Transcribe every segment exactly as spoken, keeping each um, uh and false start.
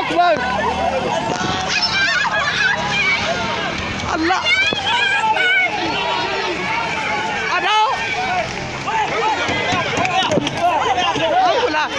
Akbar. Allah. Ada. Alhamdulillah.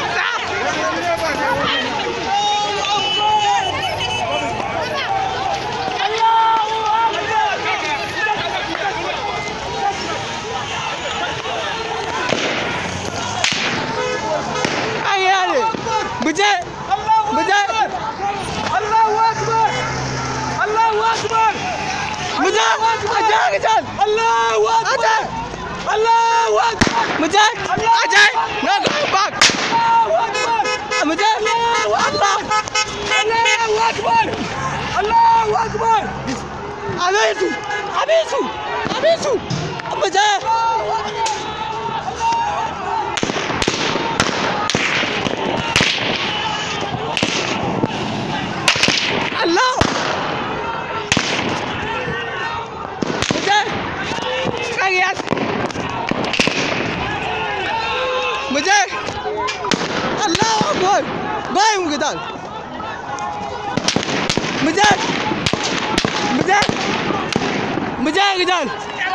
Bujai, bujai, Allahu Akbar, Allahu Akbar, bujai, aja aja, Allahu Akbar, Allahu Akbar, bujai, aja, nak back, Allahu Akbar, bujai, Allahu Akbar, Allahu Akbar, Allahu Akbar, abisu, abisu, abisu, bujai. Allah. Mujahid. Kayat. Mujahid. Allah Akbar. Baik mungkin. Mujahid. Mujahid. Mujahid kejar.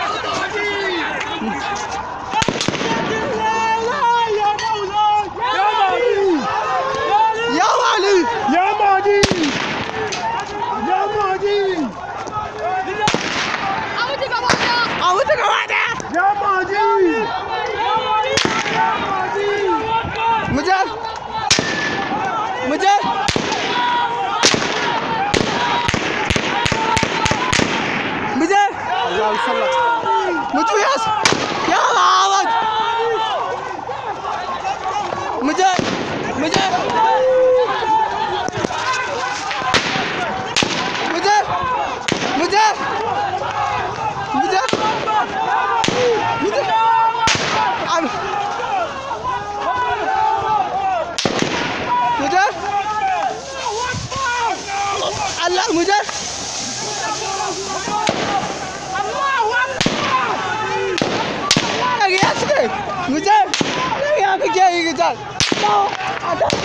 Ya Mali. Ya Mali. Aku tengah ada. Ya Maji. Mujahid. Mujahid. Mujahid. Allah Allah. Mujahid. Ya Allah. Mujahid. Mujahid. Mujahid. Mujahid. Mujahid. Mujahid. Allah Mujahid. Allahu Akbar. Lagi asik. Mujahid. Lagi apa kia ini Mujahid? Tahu ada.